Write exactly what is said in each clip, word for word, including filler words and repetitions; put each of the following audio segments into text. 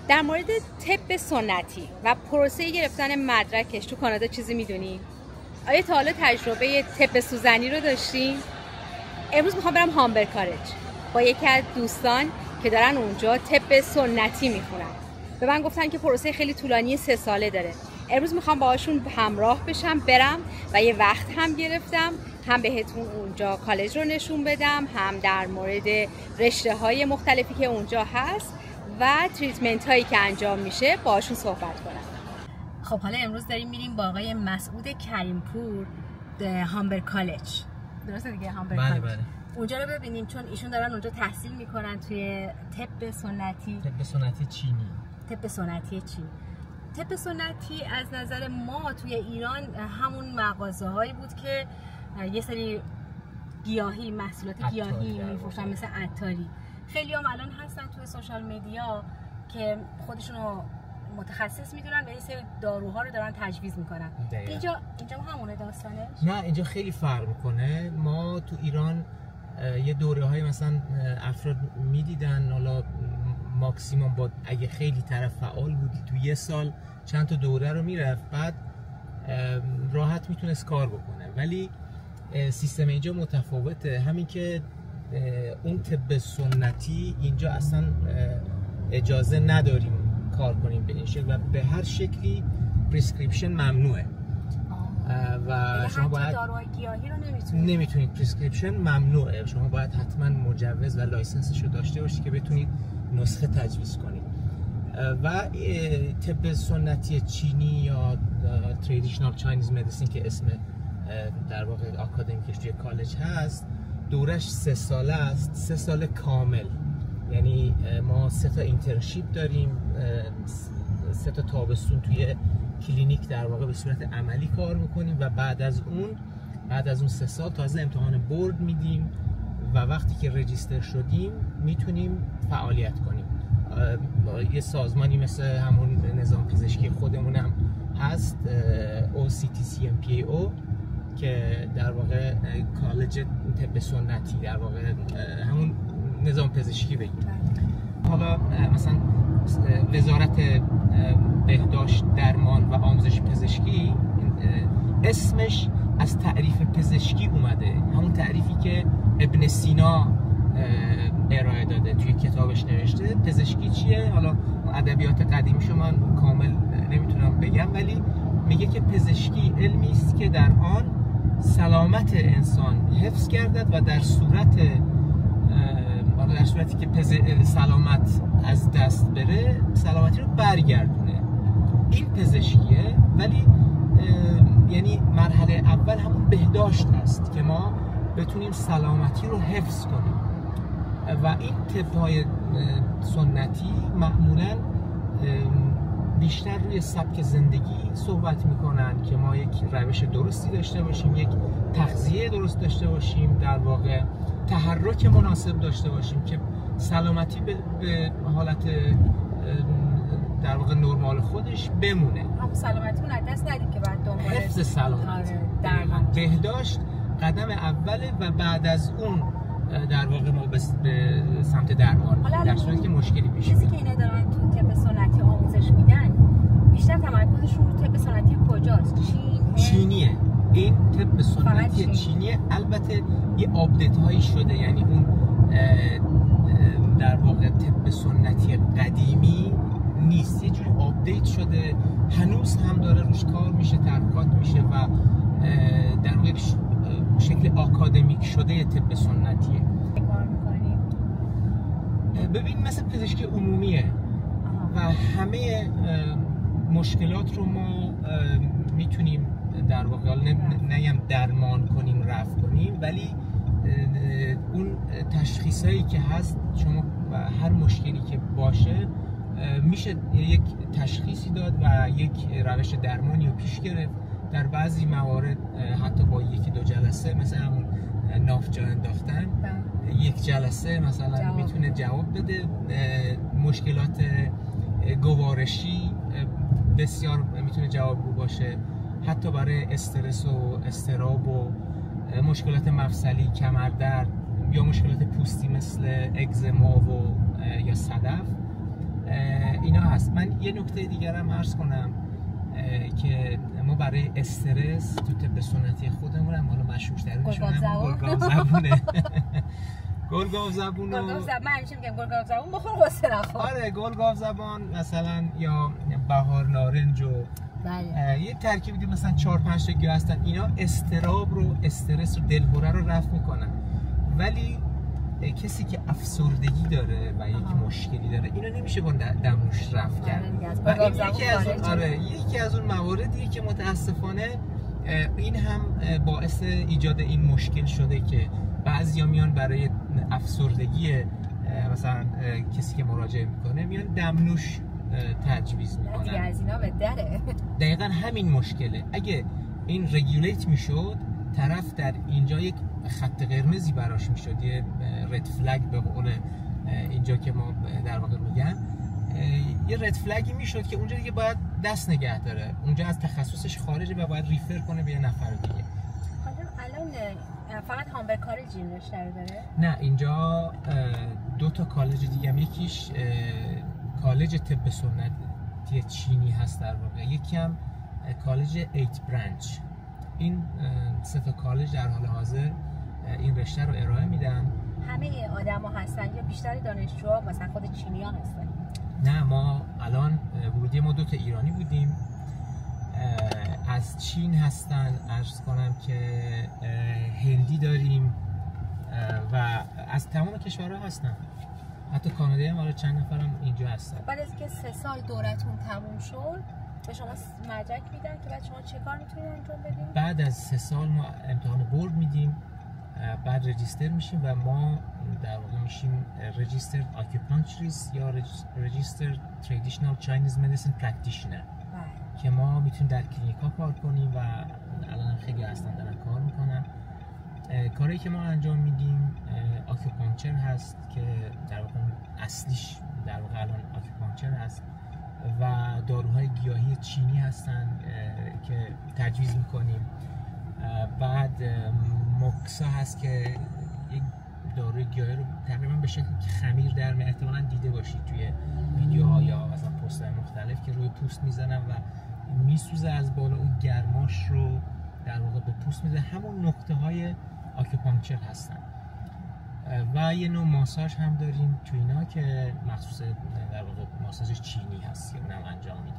در مورد طب سنتی و پروسه گرفتن مدرکش تو کانادا چیزی میدونی؟ آیا تا حالا تجربه طب سوزنی رو داشتین؟ امروز میخوام برم هامبر کالج با یکی از دوستان که دارن اونجا طب سنتی میخونن. به من گفتن که پروسه خیلی طولانی سه ساله داره. امروز میخوام باهاشون همراه بشم برم و یه وقت هم گرفتم، هم بهتون اونجا کالج رو نشون بدم، هم در مورد رشته های مختلفی که اونجا هست و تریتمنت هایی که انجام میشه باهاشون صحبت کنم. خب حالا امروز داریم میریم با آقای مسعود کریمپور هامبر کالج. درسته دیگه هامبر بله کالج؟ بله. اونجا رو ببینیم چون ایشون دارن اونجا تحصیل میکنن توی طب سنتی. طب سنتی چینی. طب سنتی چینی. طب سنتی از نظر ما توی ایران همون مغازه هایی بود که یه سری گیاهی، محصولات گیاهی میفروشن مثل عطاری. خیلی هم الان هستن توی سوشال میدیا که خودشونو متخصص میدونن و یه سری داروها رو دارن تجویز میکنن. اینجا اینجا همونه داستانش؟ نه اینجا خیلی فرق میکنه. ما تو ایران یه دوره های مثلا افراد میدیدن، حالا ماکسیموم با اگه خیلی طرف فعال بودی تو یه سال چند تا دوره رو میرفت، بعد راحت میتونست کار بکنه. ولی سیستم اینجا متفاوته. همین که اون طب سنتی اینجا اصلا اجازه نداریم کار کنیم به این شکل و به هر شکلی پرسکریپشن ممنوعه. و شما باید داروهای گیاهی رو نمیتونید نمیتونید پرسکریپشن ممنوعه. شما باید حتما مجوز و لایسنسش رو داشته باشید که بتونید نسخه تجویز کنید. و طب سنتی چینی یا ترادیشنال چاینیز مدیسین که اسم در واقع آکادمیکش توی کالج هست، دورش سه ساله است، سه سال کامل. یعنی ما سه تا اینترنشیپ داریم، سه تا تابستون توی کلینیک در واقع به صورت عملی کار میکنیم و بعد از اون بعد از اون سه سال تازه امتحان بورد میدیم و وقتی که رجیستر شدیم میتونیم فعالیت کنیم. یه سازمانی مثل همون نظام پزشکی خودمونم هست، او سی تی سی ام پی او، که در واقع کالج طب سنتی، در واقع همون نظام پزشکی بگیم. حالا مثلا وزارت بهداشت، درمان و آموزش پزشکی اسمش از تعریف پزشکی اومده، همون تعریفی که ابن سینا ارائه داده توی کتابش نوشته. پزشکی چیه؟ حالا ادبیات قدیمیشو من کامل نمیتونم بگم، ولی میگه که پزشکی علمی است که در آن سلامت انسان حفظ گردد و در صورت در صورتی که پز... سلامت از دست بره سلامتی رو برگردونه. این پزشکیه. ولی یعنی مرحله اول همون بهداشت است که ما بتونیم سلامتی رو حفظ کنیم و این طب‌های سنتی معمولاً بیشتر روی سبک زندگی صحبت میکنن که ما یک روش درستی داشته باشیم، یک تغذیه درست داشته باشیم، در واقع تحرک مناسب داشته باشیم که سلامتی به, به حالت در واقع نرمال خودش بمونه. هم سلامتیمون از دست ندیم که بعد دنبال حفظ سلامتی، درمان، بهداشت قدم اوله و بعد از اون در واقع ما به سمت درمان، در صورتی که مشکلی پیش بیاد. چیزی که اینا دارن تو طب سنتی آموزش میدن بیشتر تمرکزشون رو طب سنتی کجاست؟ چین؟ چینیه. این طب سنتی چینیه. البته یه آپدیت هایی شده، یعنی اون در واقع طب سنتی قدیمی نیست، یه جوری آپدیت شده، هنوز هم داره روش کار میشه، تحقیقات میشه و در واقع شکل آکادمیک شده طب سنتیه. کار میکنیم؟ ببین مثل پزشکی عمومیه و همه مشکلات رو ما میتونیم در واقع نگم درمان کنیم، رفع کنیم، ولی اون تشخیصایی که هست شما هر مشکلی که باشه میشه یک تشخیصی داد و یک روش درمانی رو پیش گرفت. در بعضی موارد حتی با یکی دو جلسه، مثل همون ناف جا انداختن، یک جلسه مثلا جواب. میتونه جواب بده. مشکلات گوارشی بسیار میتونه جوابگو باشه، حتی برای استرس و اضطراب و مشکلات مفصلی، کمردرد یا مشکلات پوستی مثل اگزما و یا صدف، اینا هست. من یه نکته دیگر هم عرض کنم که ما برای استرس تو طب سنتی خودمون هم حالا مشهورترینشون هم گلگاو زبونه. گلگاو زبون گلگاو زبون من همیشه میگم گلگاو زبون بخور قصه نخور. آره گلگاو زبان مثلا یا بهار نارنج و بله. یه ترکیبی دی مثلا چهار پنج تا گیاه هستن، اینا استراب رو، استرس رو، دلهره رو رفع میکنن. ولی کسی که افسردگی داره و یک مشکلی داره اینو نمیشه با دمنوش رفع کرد. و این یکی از اون آره یکی از اون مواردیه که متاسفانه این هم باعث ایجاد این مشکل شده که بعضیا میان برای افسردگی مثلا کسی که مراجعه میکنه میان دمنوش تجویز میکنن. از اینا به دره. دقیقاً همین مشکله. اگه این رگولیت میشد، طرف در اینجا یک خط قرمزی براش میشد، یه رد فلگ به قول اینجا که ما در واقع میگن، یه رد فلگی میشد که اونجا دیگه باید دست نگه داره، اونجا از تخصصش خارجه و باید ریفر کنه به یه نفر دیگه. حالا الان فقط هامبرگ کالج این رشته رو داره؟ نه، اینجا دو تا کالج دیگه هم، یکیش کالج طب سنتی چینی هست در واقع، یکی هم کالج ایت برانچ. این سه تا کالج در حال حاضر این رشته رو ارائه میدن. همه آدما هستن یا بیشتر دانشجوها مثلا خود چینیان هستن؟ نه، ما الان ورودی ما دو تا ایرانی بودیم، از چین هستن، عرض کنم که هندی داریم و از تمام کشورها هستن، حتی کانادایی هم آره چند نفرم اینجا هستن. بعد از که سه سال دورتون تموم شد به شما مدرک میدن که بعد شما چه کار میتونید انجام بدین؟ بعد از سه سال ما امتحان بورد میدیم، بعد رجیستر میشیم و ما در واقع میشیم رجیسترد آکوپانکچریست یا رجیسترد ترادیشنال چاینیز مدیسین پرکتیشنر که ما میتونیم در کلینیکا کار کنیم و الان خیلی هستن دارن کار میکنن. کاری که ما انجام میدیم آکوپانکچر هست که در واقع اصلیش در واقع الان آکوپانکچر هست و داروهای گیاهی چینی هستن که تجویز میکنیم. بعد موکسا هست که یک داروی گیاهی رو تقریبا به شکلی که خمیر در میاد، احتمالاً دیده باشید توی ویدیوها یا مثلا پست‌های مختلف که روی پوست میزنن و میسوزه از بالا، اون گرماش رو در واقع به پوست میزنه. همون نقطه های آکوپانکچر هستن. و یه نوع ماساژ هم داریم تو اینا که مخصوص در واقع ماساژ چینی هست که اونم انجام میدیم.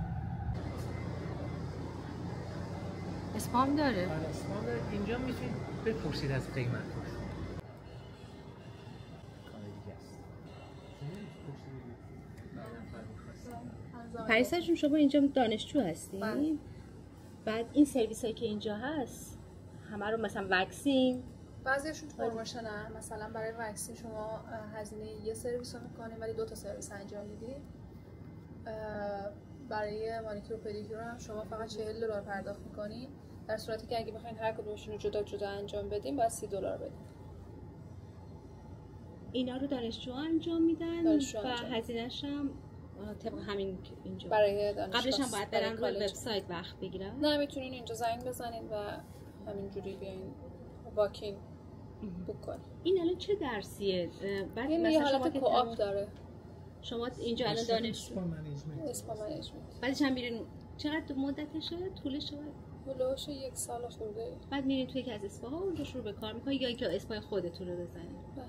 اسپام داره؟ آره اسپام داره. اینجا میتونید بپرسید از قیمتش. پریسا جون شما اینجا دانشجو هستی؟ بله. بعد این سرویس هایی که اینجا هست همه رو مثلا واکسین بعضیشون تو پروموشنن، مثلا برای واکسین شما هزینه یه سرویس رو میکنید ولی دو تا سرویس انجام میدید. برای مانیکور و پدیکور هم شما فقط چهل دلار پرداخت میکنید، در صورتی که اگه بخواید هر کدومشون رو جدا جدا انجام بدیم باید سی دلار بدیم. اینا رو دانشجو انجام میدن دانشجو و انجام. هزینه‌ش هم طبق همین اینجا برای دانشجو قبلش هم باید برن روی وبسایت وقت بگیرن؟ نه، میتونین اینجا زنگ بزنین و همینجوری بیاین واکین بوک کنین. این الان چه درسیه؟ بعد این یه حالت کوآپ داره. شما اینجا الان دانشجو اسپا منیجمنت. بعدش هم میرین چقدر مدتشه؟ طولش چقدر؟ هلوش یک سال خورده. بعد میرین توی یکی از اسپاها اونجا شروع به کار میکنید یا اینکه اسپای خودتون رو بزنید؟ بله.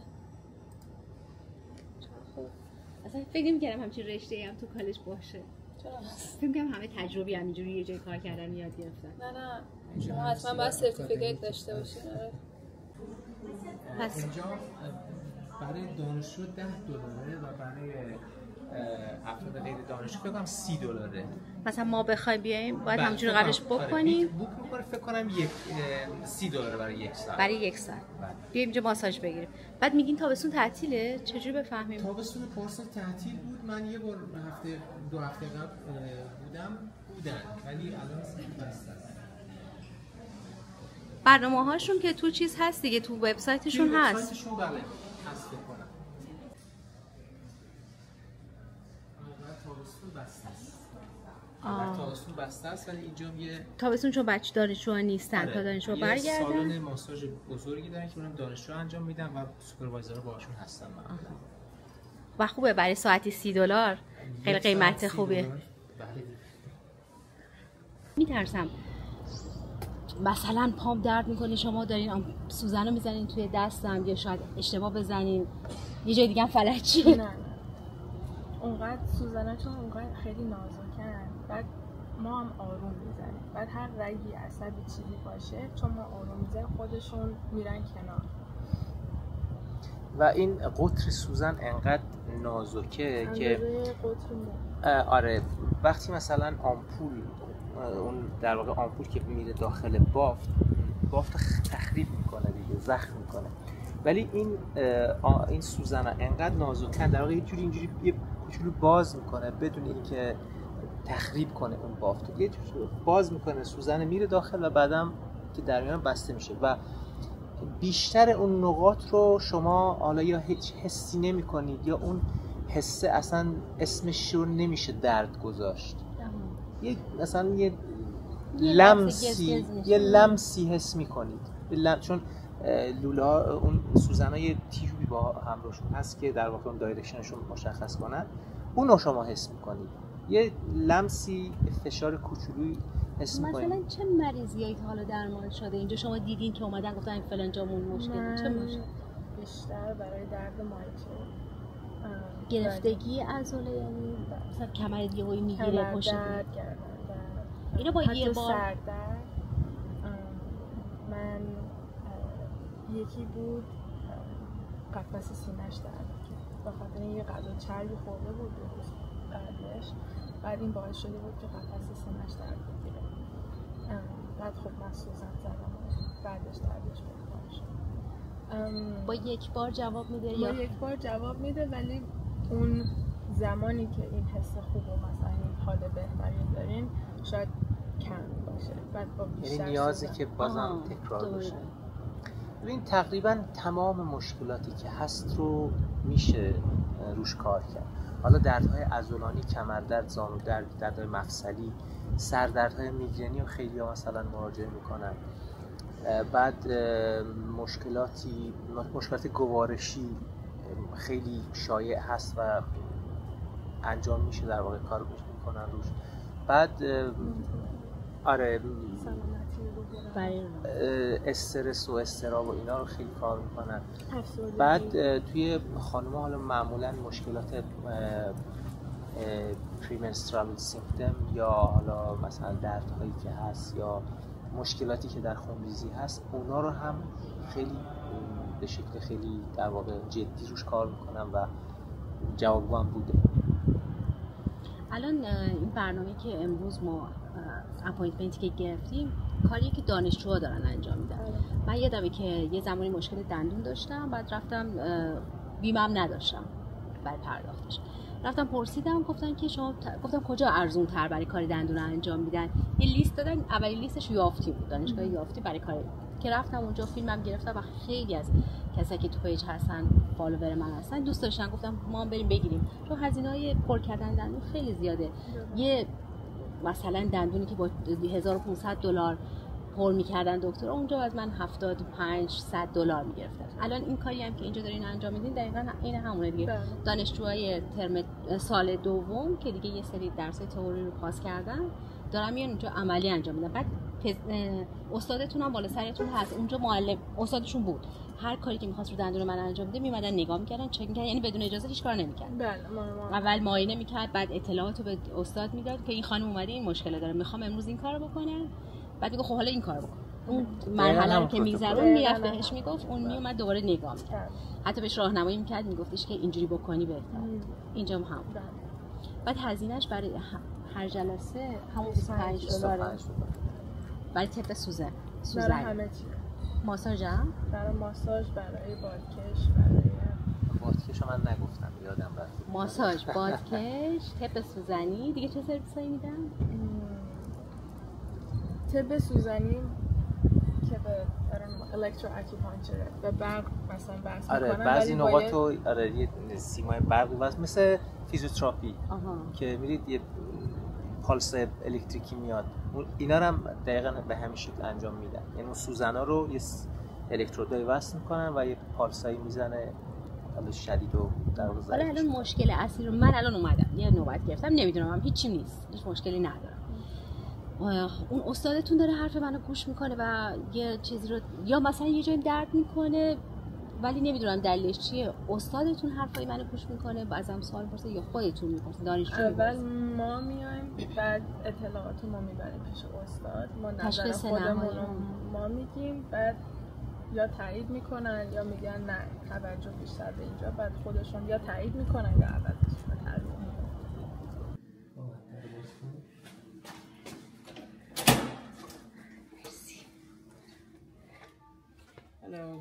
خوب. اصلا فکر نمی‌کردم همچین رشته‌ای هم تو کالج باشه. چرا؟ فکر می‌کنم همه تجربی همینجوری یه جای کار کردن یاد گرفتن. نه نه. شما حتما باید سرتیفیکیت داشته باشین. پس اینجا برای دانشجو ده دلاره و برای افراد غیر دانشجو فکر کنم سی دلاره. مثلا ما بخوایم بیایم باید همونجوری قبلش بوک کنیم. بوک می‌کنه فکر کنم یک سی دلار برای یک ساعت. برای یک ساعت. بیایم اینجا ماساژ بگیریم. بعد میگین تابستون تعطیله؟ چجوری بفهمیم؟ تابستون پارسال تعطیل بود. من یه بار هفته دو هفته قبل بودم بودن ولی الان بسته است. برنامه‌هاشون که تو چیز هست دیگه، تو وبسایتشون هست. وبسایتشون بله هست بکنم. تابستون بسته است. آه. تابستون بسته است ولی اینجا یه تابستون چون بچه دانشجو نیستن آره. تا دانشجو برگردن. یه سالن ماساژ بزرگی دارن که اونم دانشجو انجام میدن و سوپروایزرها باهاشون هستن. و خوبه برای ساعتی سی دلار خیلی قیمت خوبیه. میترسم مثلا پام درد میکنه، شما دارین سوزن رو میزنین توی دستم یا شاید اشتباه بزنین یه جای دیگه هم فلج چیه. نه نه اونقدر سوزناتون اونقدر خیلی نازکن، بعد ما هم آروم میزنیم، بعد هر رگی عصبی چیزی باشه چون ما آروم میزنیم خودشون میرن کنار. و این قطر سوزن انقدر نازکه که آره وقتی مثلا آمپول، اون در واقع آمپول که میره داخل بافت، بافت تخریب میکنه دیگه، زخم میکنه، ولی این این سوزن انقدر نازکن در واقع یه جوری اینجوری یه کوچولو باز میکنه بدون اینکه تخریب کنه اون بافت، یه جوری باز میکنه سوزن میره داخل و بعدم که در میان بسته میشه و بیشتر اون نقاط رو شما حالا یا هیچ حسی نمی کنید یا اون حسه اصلا اسمش رو نمیشه درد گذاشت، یه مثلا یه لمسی یه لمسی حس میکنید لم... چون لولا اون سوزنای تیوبی با همراهشون هست که در واقع اون دایرکشنشون مشخص کنن، اون رو شما حس میکنید، یه لمسی فشار کوچولویی حس میکنید. مثلا چه مریضیایی حالا درمان شده اینجا شما دیدین که اومدن گفتن این فلان جامون مشکل چه مشکل؟ بیشتر برای درد مایچه، گرفتگی عضله، یعنی مثلا کمر یهویی میگیره پشت درد، گردن درد، اینو با یه بار سر درد. من یکی بود قفس سینه‌اش درد کرد، بخاطر یه غذا چربی خورده بود دو روز بعدش، بعد این باعث شده بود که قفس سینه‌اش درد بگیره. بعد خب من سوزن زدم بعدش دردش بهتر شد. با یک بار جواب میده با یا یک بار جواب میده، ولی اون زمانی که این حس خوب و مثلا این حال بهتری دارین شاید کم باشه، بعد با بیشتر یعنی نیازی که بازم تکرار بشه. ببین تقریبا تمام مشکلاتی که هست رو میشه روش کار کرد، حالا دردهای عضلانی، کمردرد، زانودرد، دردهای مفصلی، سردردهای میگرنی و خیلی ها مثلا مراجعه میکنن. بعد مشکلاتی مشکلات گوارشی خیلی شایع هست و انجام میشه در واقع کار میکنن روش. بعد آره استرس و استراب و اینا رو خیلی کار میکنن. بعد توی خانم‌ها حالا معمولا مشکلات پریمنسترال سیمپتوم یا حالا مثلا دردهایی که هست یا مشکلاتی که در خونریزی هست، اونا رو هم خیلی به شکل خیلی در واقع جدی روش کار میکنن و جوابگو هم بوده. الان این برنامه که امروز ما اپاینتمنتی که گرفتیم کاریه که دانشجوها دارن انجام میدن. من یادمه که یه زمانی مشکل دندون داشتم، بعد رفتم بیمم نداشتم برای پرداختش، رفتم پرسیدم، گفتن که شما ت... گفتم کجا ارزون تر برای کار دندون انجام میدن، یه لیست دادن، اولی لیستش یافتی بود، دانشگاه یافتی برای کار که رفتم اونجا فیلمم گرفتم و خیلی از کسایی که تو پیج هستن فالوور من هستن دوست داشتن، گفتم ما هم بریم بگیریم، چون هزینه‌های پر کردن دندون خیلی زیاده. یه مثلا دندونی که با هزار و پانصد دلار پر می‌کردن دکتر، اونجا از من هفتاد و پنج صد دلار می‌گرفتن. الان این کاری هم که اینجا دارین انجام میدین دقیقاً این همونه دیگه. دانشجوهای ترم سال دوم که دیگه یه سری درسای تئوری رو پاس کردن دارن میان اونجا عملی انجام میدن. بعد استادتون هم بالا سرتون هست، اونجا معلم استادشون بود، هر کاری که می‌خواست رو دندون من انجام بده میمدن نگاه می‌کردن، چک می‌کردن، یعنی بدون اجازه هیچ کار نمی‌کرد. بله اول معاینه می‌کرد، بعد اطلاعاتو به استاد میداد که این خانم اومده این مشکل داره، می‌خوام امروز این کارو بکنه، بعد میگه خب حالا این کارو بکن. اون مرحله رو که می‌گذرون میرفت بهش میگفت، اون میومد دوباره نگاه می‌کرد، حتی بهش راهنمایی می‌کرد، میگفتش که اینجوری بکنی بهتره. اینجا هم بعد هزینه‌اش برای هر جلسه همون بیست و پنج دلاره برای طب سوزن سوزن برای همه چی، ماساژ هم برای ماساژ، برای بادکش، برای بادکش من نگفتم یادم رفت. ماساژ، بادکش، طب سوزنی، دیگه چه سرویسایی میدن؟ طب سوزنی که به الکترو اکیپانچر و برق مثلا بحث میکنن. آره بعضی نقاط رو آره یه سیمای برقی واسه مثل فیزیوتراپی که میرید یه پالس الکتریکی میاد، اینا رو هم دقیقاً به همین شکل انجام میدن، یعنی اون سوزنا رو یه الکترودای وصل میکنن و یه پالسایی میزنه حالا شدید و در واقع حالا الان مشکل اصلی رو من الان اومدم یه نوبت گرفتم، نمیدونم هم هیچی نیست، هیچ مشکلی ندارم. اون استادتون داره حرف منو گوش میکنه و یه چیزی رو یا مثلا یه جایی درد میکنه ولی نمیدونم دلیلش چیه، استادتون حرفای منو گوش میکنه بعضم سوال میپرسه یا خودتون میپرسه دانشجو؟ اول ما میایم بعد اطلاعات ما میبریم پیش استاد، ما نظر خودمون رو ما میگیم، بعد یا تایید میکنن یا میگن نه توجه بیشتر به اینجا، بعد خودشون یا تایید میکنن یا عوضش میکنن. Hello.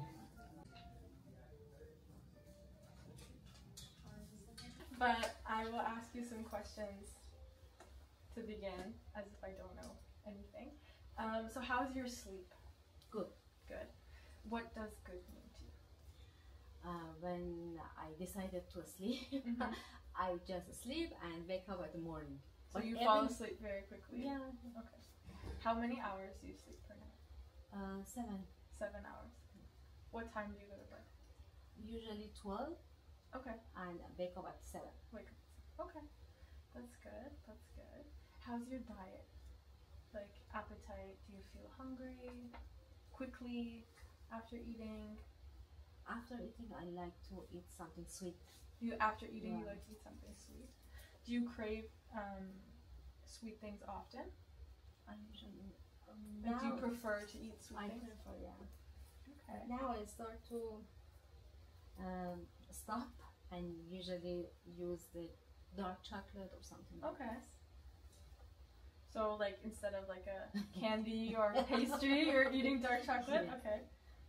But I will ask you some questions to begin, as if I don't know anything. Um, so how's your sleep? Good. Good. What does good mean to you? Uh, when I decided to sleep, mm-hmm. I just sleep and wake up in the morning. So but you every... fall asleep very quickly? Yeah. Okay. How many hours do you sleep per night? Uh, seven. Seven hours. What time do you go to bed? Usually twelve. Okay. And wake up at seven. Wake up. Okay. That's good. That's good. How's your diet? Like appetite? Do you feel hungry quickly after eating? After eating, I like to eat something sweet. You after eating, yeah. You like to eat something sweet. Do you crave um, sweet things often? I usually. Um, like, do you prefer to eat sweet I things? I prefer, yeah. Okay. Now I start to um, stop and usually use the dark chocolate or something. Okay. Like this. So like instead of like a candy or pastry, you're eating dark chocolate? Yeah. Okay.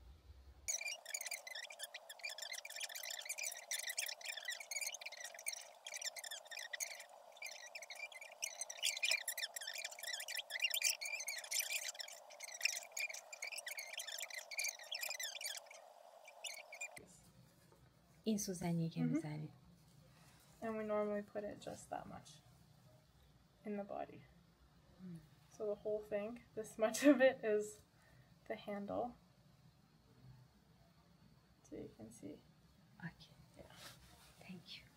این سوزنیه که میزنی. And we normally put it just that much in the body. Mm. So the whole thing, this much of it is the handle. So you can see. Okay. Yeah. Thank you.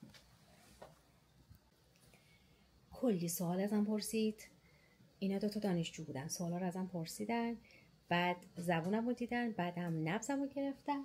کلی سوال ازم پرسید. اینا دو تا دانشجو بودن. سوالا رو ازم پرسیدن. بعد زبونم رو دیدن. بعد هم نبضم رو گرفتن.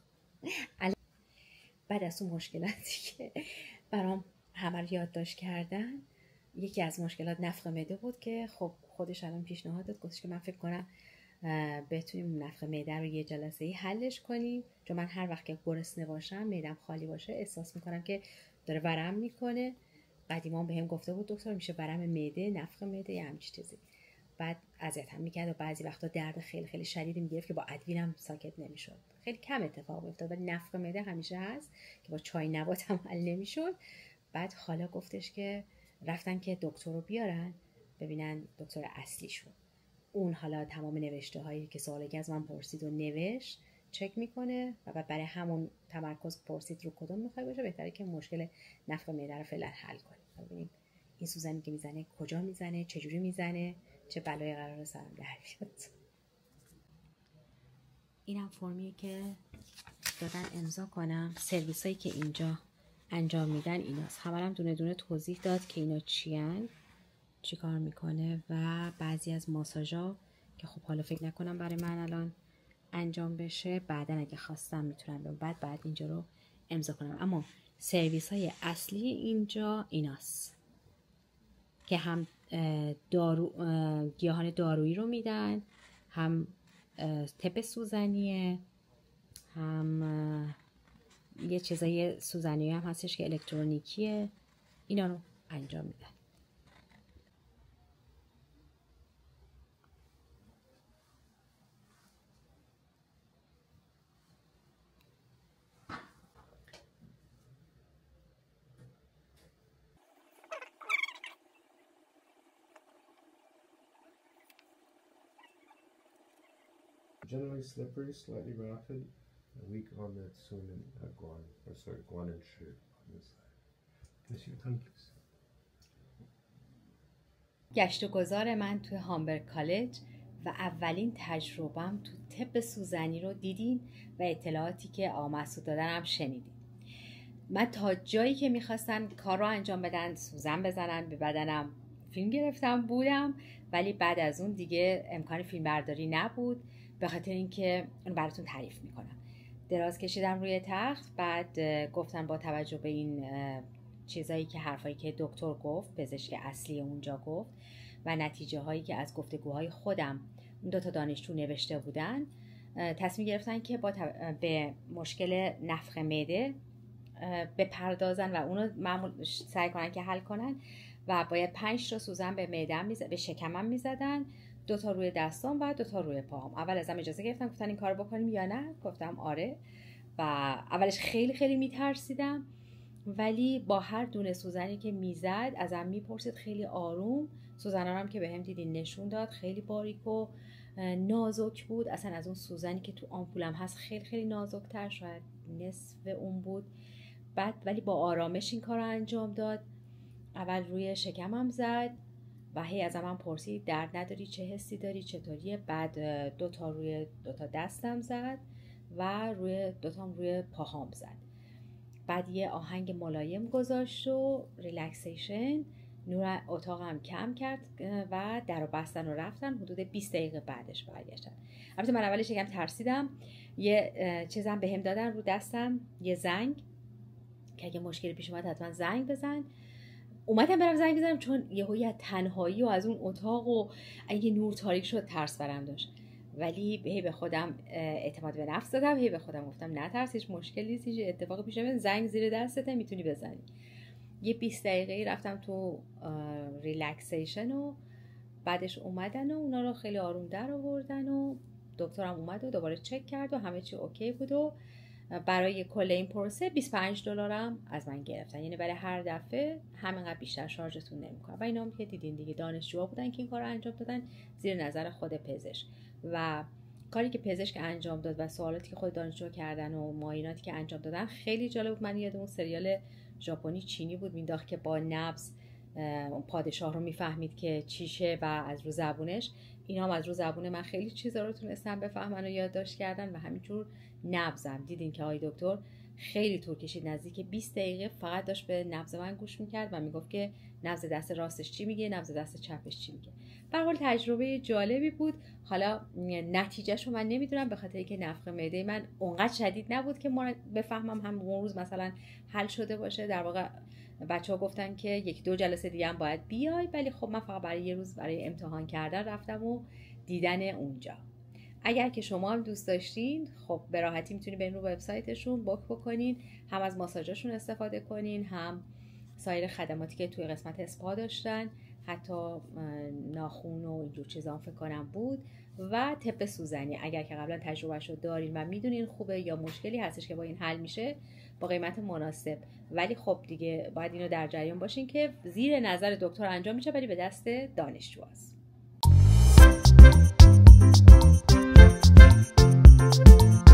بعد از اون مشکلاتی که برام همه رو یادداشت کردن، یکی از مشکلات نفخ معده بود که خب خودش الان پیشنهاد داد، گفتش که من فکر کنم بتونیم نفخ معده رو یه جلسه ای حلش کنیم، چون من هر وقت که گرسنه باشم معدم خالی باشه احساس میکنم که داره ورم میکنه. قدیما بهم گفته بود دکتر میشه ورم معده، نفخ معده یا همچین چیزی. بعد اذیتم میکرد و بعضی وقتا درد خیلی خیلی شدیدی میگرفت که با ادویلم ساکت نمیشد. خیلی کم اتفاق میافتاد ولی نفخ معده همیشه هست که با چای نبات هم حل نمیشد. بعد حالا گفتش که رفتن که دکتر رو بیارن ببینن دکتر اصلیشون. اون حالا تمام نوشته هایی که سوالکی از من پرسید و نوشت چک میکنه و بعد برای همون تمرکز پرسید رو کدوم میخوای باشه، بهتره که مشکل نفخ معده رو فعلا حل کنیم. ببینیم این سوزنی که میزنه کجا میزنه، چجوری میزنه، چه بلایی قراره سرم در بیاد. اینم فرمیه که دادن امضا کنم. سرویس هایی که اینجا انجام میدن ایناست. همه هم دونه دونه توضیح داد که اینا چیان، چی کار میکنه و بعضی از ماساژا که خب حالا فکر نکنم برای من الان انجام بشه، بعدا اگه خواستم میتونم بیام بعد بعد اینجا رو امضا کنم. اما سرویس های اصلی اینجا ایناست که هم دارو گیاهان دارویی رو میدن، هم تپ سوزنیه، هم یه چیزای سوزنی هم هستش که الکترونیکیه. اینا رو انجام میدن. Generally slippery, slightly rapid, weak on the Sun and uh, Guan, or sorry, Guan and Shu on this side. Can I see your tongue, please? گشت و گذار من توی هامبرگ کالج و اولین تجربم تو تپ سوزنی رو دیدین و اطلاعاتی که آقا مسعود دادن هم شنیدین. من تا جایی که میخواستن کار رو انجام بدن، سوزن بزنن به بدنم، فیلم گرفتم بودم، ولی بعد از اون دیگه امکان فیلم برداری نبود، به خاطر اینکه اون براتون تعریف میکنم. دراز کشیدم روی تخت، بعد گفتن با توجه به این چیزایی که حرفایی که دکتر گفت، پزشک اصلی اونجا گفت و نتیجه هایی که از گفتگوهای خودم اون دو تا دانشجو نوشته بودن، تصمیم گرفتن که با به مشکل نفخ معده بپردازن و اونو معمول سعی کنن که حل کنن و باید پنج تا سوزن به معده‌ام میز... به شکمم میزدن، دو تا روی دستام و دو تا روی پاهم. اول ازم اجازه گرفتن، گفتن این کارو بکنیم یا نه؟ گفتم آره. و اولش خیلی خیلی میترسیدم، ولی با هر دونه سوزنی که میزد ازم میپرسید خیلی آروم. سوزن‌ها هم که بهم دیدین نشون داد خیلی باریک و نازک بود، اصلا از اون سوزنی که تو آمپولم هست خیلی خیلی نازک‌تر، شاید نصف اون بود. بعد ولی با آرامش این کار رو انجام داد. اول روی شکمم زد و هی ازم هم پرسید درد نداری، چه حسی داری، چطوریه؟ بعد دو تا روی دو تا دستم زد و روی دو تا روی پاهام زد. بعد یه آهنگ ملایم گذاشت و ریلکسیشن. نور اتاقم کم کرد و درو بستن و رفتن. حدود بیست دقیقه بعدش برگشتن. البته من اولش یکم ترسیدم. یه چیزم بهم دادن رو دستم، یه زنگ که اگه مشکلی پیش اومد حتما زنگ بزن. اومدم برم زنگ بزنم، چون یهویی از تنهایی و از اون اتاق و اگه نور تاریک شد ترس برم داشت. ولی هی به خودم اعتماد به نفس دادم، هی به خودم گفتم نترس، هیچ مشکلی نیست، هیچ اتفاقی پیش نمیاد، زنگ زیر دستته، میتونی بزنی. یه بیست دقیقه‌ای رفتم تو ریلکسیشن و بعدش اومدن و اونا رو خیلی آروم در آوردن و دکترم اومد و دوباره چک کرد و همه چی اوکی بود و برای کل این پروسه بیست و پنج دلارم از من گرفتن. یعنی برای هر دفعه همینقدر بیشتر شارژتون نمی‌کنه. و اینا هم که دیدین دیگه دانشجوها بودن که این کارو انجام دادن زیر نظر خود پزشک. و کاری که پزشک انجام داد و سوالاتی که خود دانشجو کردن و معایناتی که انجام دادن خیلی جالب بود. من یادم اون سریال ژاپنی چینی بود مینداخت که با نبض اون پادشاه رو میفهمید که چیشه و از رو زبونش. اینا هم از رو زبون من خیلی چیزا رو تونستن بفهمن و یادداشت کردن و همینجور نبضم دیدین که آقای دکتر خیلی طول کشید، نزدیک بیست دقیقه فقط داشت به نبض من گوش میکرد و میگفت که نبض دست راستش چی میگه، نبض دست چپش چی میگه. به هر حال تجربه جالبی بود. حالا نتیجهشو من نمیدونم، به خاطر اینکه نفخ معده من اونقدر شدید نبود که ما بفهمم هم اون روز مثلا حل شده باشه. در واقع بچه‌ها گفتن که یکی دو جلسه دیگه هم باید بیای، ولی خب من فقط برای یه روز برای امتحان کردن رفتم و دیدن اونجا. اگر که شما هم دوست داشتین، خب به راحتی میتونید برین رو وبسایتشون بوک بکنین، هم از ماساژاشون استفاده کنین، هم سایر خدماتی که توی قسمت اسپا داشتن، حتی ناخون و اینجور چیزا فکر کنم بود. و طب سوزنی اگر که قبلا تجربهشو دارین و میدونین خوبه یا مشکلی هستش که با این حل میشه با قیمت مناسب. ولی خب دیگه باید اینو در جریان باشین که زیر نظر دکتر انجام میشه، ولی به دست دانشجو است.